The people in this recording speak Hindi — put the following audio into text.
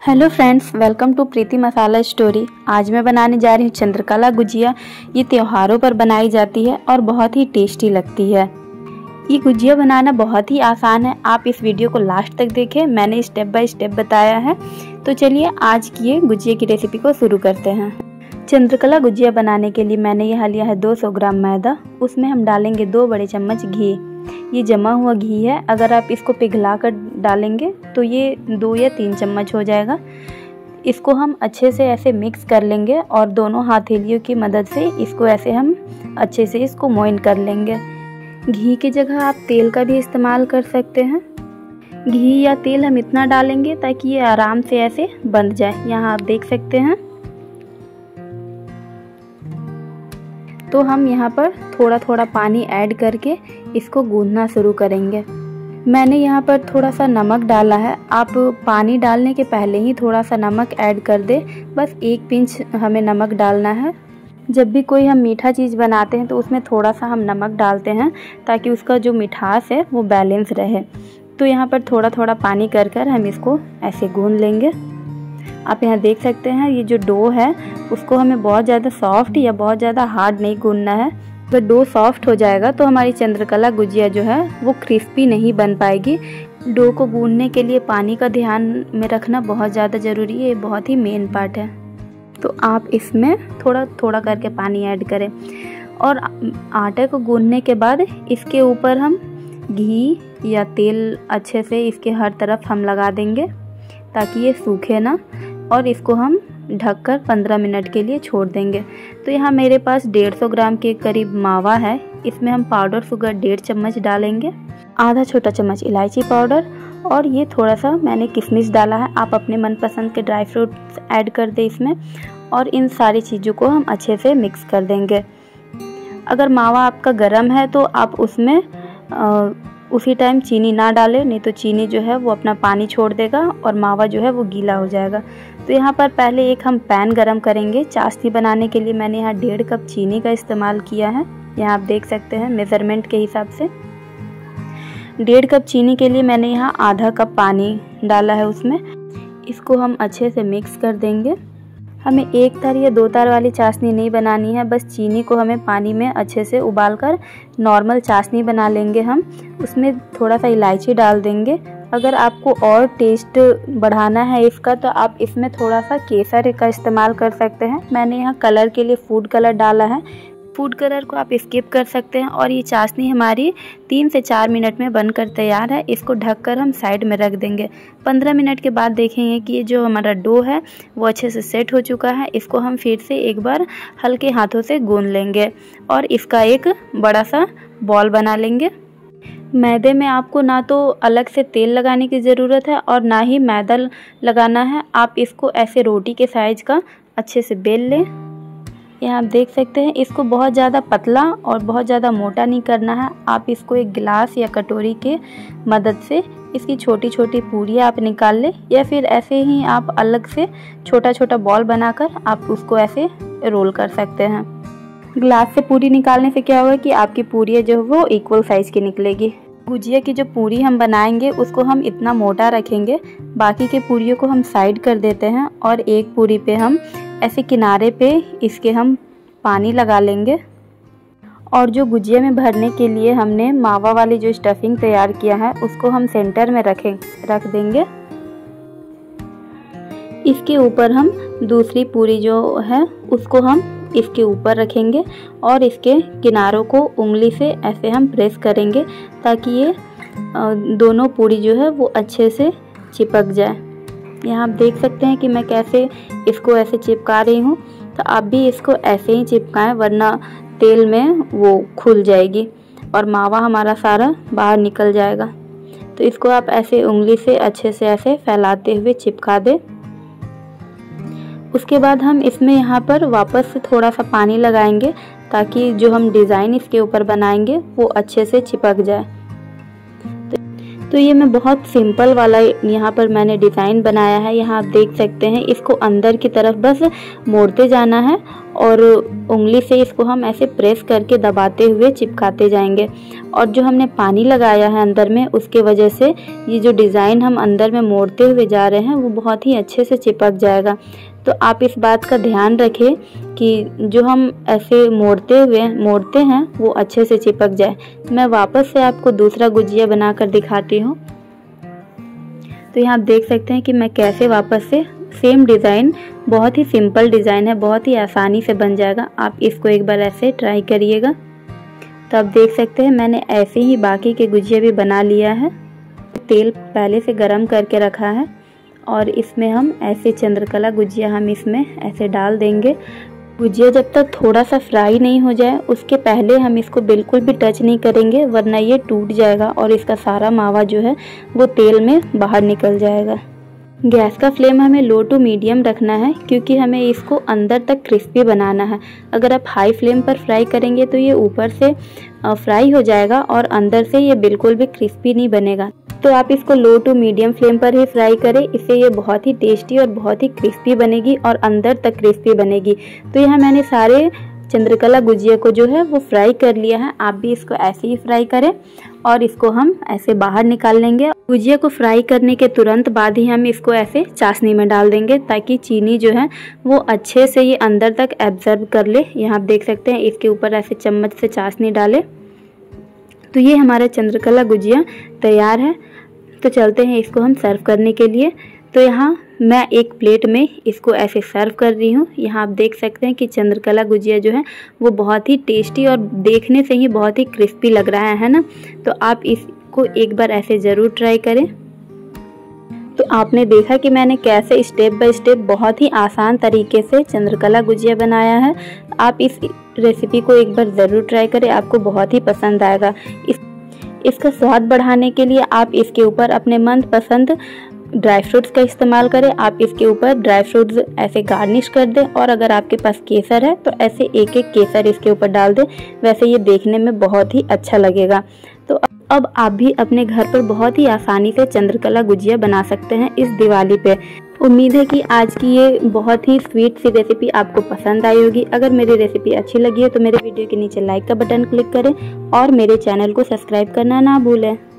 Hello friends, welcome to Preeti masala story. आज मैं बनाने जा रही हूँ चंद्रकला गुजिया। ये त्योहारों पर बनाई जाती है और बहुत ही टेस्टी लगती है। ये गुजिया बनाना बहुत ही आसान है। आप इस वीडियो को लास्ट तक देखें, मैंने स्टेप बाय स्टेप बताया है। तो चलिए आज की ये गुजिया की रेसिपी को शुरू करते हैं। चंद्रकला गुजिया बनाने के लिए मैंने यहाँ लिया है 200 ग्राम मैदा। उसमें हम डालेंगे 2 बड़े चम्मच घी। ये जमा हुआ घी है, अगर आप इसको पिघला कर डालेंगे तो ये 2 या 3 चम्मच हो जाएगा। इसको हम अच्छे से ऐसे मिक्स कर लेंगे और दोनों हथेलियों की मदद से इसको ऐसे हम अच्छे से इसको मोइन कर लेंगे। घी की जगह आप तेल का भी इस्तेमाल कर सकते हैं। घी या तेल हम इतना डालेंगे ताकि ये आराम से ऐसे बंध जाए। यहाँ आप देख सकते हैं। तो हम यहाँ पर थोड़ा थोड़ा पानी ऐड करके इसको गूंथना शुरू करेंगे। मैंने यहाँ पर थोड़ा सा नमक डाला है। आप पानी डालने के पहले ही थोड़ा सा नमक ऐड कर दे। बस 1 पिंच हमें नमक डालना है। जब भी कोई हम मीठा चीज़ बनाते हैं तो उसमें थोड़ा सा हम नमक डालते हैं ताकि उसका जो मिठास है वो बैलेंस रहे। तो यहाँ पर थोड़ा थोड़ा पानी कर कर हम इसको ऐसे गूंथ लेंगे। आप यहाँ देख सकते हैं ये जो डो है उसको हमें बहुत ज़्यादा सॉफ्ट या बहुत ज़्यादा हार्ड नहीं गूंथना है। अगर डो सॉफ्ट हो जाएगा तो हमारी चंद्रकला गुजिया जो है वो क्रिस्पी नहीं बन पाएगी। डो को गूंथने के लिए पानी का ध्यान में रखना बहुत ज़्यादा ज़रूरी है। ये बहुत ही मेन पार्ट है। तो आप इसमें थोड़ा थोड़ा करके पानी ऐड करें और आटे को गूंथने के बाद इसके ऊपर हम घी या तेल अच्छे से इसके हर तरफ हम लगा देंगे ताकि ये सूखे ना, और इसको हम ढककर 15 मिनट के लिए छोड़ देंगे। तो यहाँ मेरे पास 150 ग्राम के करीब मावा है। इसमें हम पाउडर शुगर 1.5 चम्मच डालेंगे, आधा छोटा चम्मच इलायची पाउडर, और ये थोड़ा सा मैंने किशमिश डाला है। आप अपने मनपसंद के ड्राई फ्रूट्स ऐड कर दें इसमें, और इन सारी चीज़ों को हम अच्छे से मिक्स कर देंगे। अगर मावा आपका गर्म है तो आप उसमें उसी टाइम चीनी ना डालें, नहीं तो चीनी जो है वो अपना पानी छोड़ देगा और मावा जो है वो गीला हो जाएगा। तो यहाँ पर पहले एक हम पैन गरम करेंगे। चाशनी बनाने के लिए मैंने यहाँ 1.5 कप चीनी का इस्तेमाल किया है। यहाँ आप देख सकते हैं मेज़रमेंट के हिसाब से। 1.5 कप चीनी के लिए मैंने यहाँ आधा कप पानी डाला है उसमें। इसको हम अच्छे से मिक्स कर देंगे। हमें 1 तार या 2 तार वाली चाशनी नहीं बनानी है, बस चीनी को हमें पानी में अच्छे से उबालकर नॉर्मल चाशनी बना लेंगे हम। उसमें थोड़ा सा इलायची डाल देंगे। अगर आपको और टेस्ट बढ़ाना है इसका तो आप इसमें थोड़ा सा केसर का इस्तेमाल कर सकते हैं। मैंने यहाँ कलर के लिए फूड कलर डाला है। फूड कलर को आप स्किप कर सकते हैं। और ये चाशनी हमारी 3 से 4 मिनट में बनकर तैयार है। इसको ढककर हम साइड में रख देंगे। 15 मिनट के बाद देखेंगे कि ये जो हमारा डो है वो अच्छे से सेट हो चुका है। इसको हम फिर से एक बार हल्के हाथों से गूंथ लेंगे और इसका एक बड़ा सा बॉल बना लेंगे। मैदे में आपको ना तो अलग से तेल लगाने की ज़रूरत है और ना ही मैदा लगाना है। आप इसको ऐसे रोटी के साइज़ का अच्छे से बेल लें। यहाँ आप देख सकते हैं। इसको बहुत ज़्यादा पतला और बहुत ज़्यादा मोटा नहीं करना है। आप इसको एक गिलास या कटोरी के मदद से इसकी छोटी छोटी पूरियाँ आप निकाल लें, या फिर ऐसे ही आप अलग से छोटा छोटा बॉल बनाकर आप उसको ऐसे रोल कर सकते हैं। गिलास से पूरी निकालने से क्या होगा कि आपकी पूरियाँ जो है वो इक्वल साइज़ की निकलेगी। गुजिया की जो पूरी हम बनाएंगे उसको हम इतना मोटा रखेंगे, बाकी के पूरियों को हम साइड कर देते हैं और एक पूरी पे हम ऐसे किनारे पे इसके हम पानी लगा लेंगे। और जो गुजिया में भरने के लिए हमने मावा वाली जो स्टफिंग तैयार किया है उसको हम सेंटर में रख देंगे। इसके ऊपर हम दूसरी पूरी जो है उसको हम इसके ऊपर रखेंगे और इसके किनारों को उंगली से ऐसे हम प्रेस करेंगे ताकि ये दोनों पूरी जो है वो अच्छे से चिपक जाए। यहाँ आप देख सकते हैं कि मैं कैसे इसको ऐसे चिपका रही हूँ। तो आप भी इसको ऐसे ही चिपकाएं, वरना तेल में वो खुल जाएगी और मावा हमारा सारा बाहर निकल जाएगा। तो इसको आप ऐसे उंगली से अच्छे से ऐसे फैलाते हुए चिपका दें। उसके बाद हम इसमें यहाँ पर वापस से थोड़ा सा पानी लगाएंगे ताकि जो हम डिज़ाइन इसके ऊपर बनाएंगे वो अच्छे से चिपक जाए। तो ये मैं बहुत सिंपल वाला यहाँ पर मैंने डिज़ाइन बनाया है। यहाँ आप देख सकते हैं। इसको अंदर की तरफ बस मोड़ते जाना है और उंगली से इसको हम ऐसे प्रेस करके दबाते हुए चिपकाते जाएंगे। और जो हमने पानी लगाया है अंदर में, उसके वजह से ये जो डिज़ाइन हम अंदर में मोड़ते हुए जा रहे हैं वो बहुत ही अच्छे से चिपक जाएगा। तो आप इस बात का ध्यान रखें कि जो हम ऐसे मोड़ते हैं वो अच्छे से चिपक जाए। मैं वापस से आपको दूसरा गुजिया बनाकर दिखाती हूँ। तो यहाँ आप देख सकते हैं कि मैं कैसे वापस से सेम डिज़ाइन, बहुत ही सिंपल डिज़ाइन है, बहुत ही आसानी से बन जाएगा। आप इसको एक बार ऐसे ट्राई करिएगा। तो आप देख सकते हैं मैंने ऐसे ही बाकी के गुजिया भी बना लिया है। तेल पहले से गरम करके रखा है और इसमें हम ऐसे चंद्रकला गुजिया हम इसमें ऐसे डाल देंगे। गुजिया जब तक थोड़ा सा फ्राई नहीं हो जाए उसके पहले हम इसको बिल्कुल भी टच नहीं करेंगे, वरना ये टूट जाएगा और इसका सारा मावा जो है वो तेल में बाहर निकल जाएगा। गैस का फ्लेम हमें लो टू मीडियम रखना है, क्योंकि हमें इसको अंदर तक क्रिस्पी बनाना है। अगर आप हाई फ्लेम पर फ्राई करेंगे तो ये ऊपर से फ्राई हो जाएगा और अंदर से ये बिल्कुल भी क्रिस्पी नहीं बनेगा। तो आप इसको लो टू मीडियम फ्लेम पर ही फ्राई करें, इससे ये बहुत ही टेस्टी और बहुत ही क्रिस्पी बनेगी और अंदर तक क्रिस्पी बनेगी। तो यहाँ मैंने सारे चंद्रकला गुजिया को जो है वो फ्राई कर लिया है। आप भी इसको ऐसे ही फ्राई करें और इसको हम ऐसे बाहर निकाल लेंगे। गुजिया को फ्राई करने के तुरंत बाद ही हम इसको ऐसे चाशनी में डाल देंगे, ताकि चीनी जो है वो अच्छे से ये अंदर तक एब्जर्व कर ले। यहाँ आप देख सकते हैं इसके ऊपर ऐसे चम्मच से चाशनी डालें तो ये हमारा चंद्रकला गुजिया तैयार है। तो चलते हैं इसको हम सर्व करने के लिए। तो यहाँ मैं एक प्लेट में इसको ऐसे सर्व कर रही हूँ। यहाँ आप देख सकते हैं कि चंद्रकला गुजिया जो है वो बहुत ही टेस्टी और देखने से ही बहुत ही क्रिस्पी लग रहा है ना। तो आप इसको एक बार ऐसे ज़रूर ट्राई करें। तो आपने देखा कि मैंने कैसे स्टेप बाय स्टेप बहुत ही आसान तरीके से चंद्रकला गुजिया बनाया है। आप इस रेसिपी को एक बार ज़रूर ट्राई करें, आपको बहुत ही पसंद आएगा। इसका स्वाद बढ़ाने के लिए आप इसके ऊपर अपने मनपसंद ड्राई फ्रूट्स का इस्तेमाल करें। आप इसके ऊपर ड्राई फ्रूट्स ऐसे गार्निश कर दें, और अगर आपके पास केसर है तो ऐसे एक एक केसर इसके ऊपर डाल दें। वैसे ये देखने में बहुत ही अच्छा लगेगा। तो अब आप भी अपने घर पर बहुत ही आसानी से चंद्रकला गुजिया बना सकते हैं इस दिवाली पे। उम्मीद है कि आज की ये बहुत ही स्वीट सी रेसिपी आपको पसंद आई होगी। अगर मेरी रेसिपी अच्छी लगी है तो मेरे वीडियो के नीचे लाइक का बटन क्लिक करें और मेरे चैनल को सब्सक्राइब करना ना भूलें।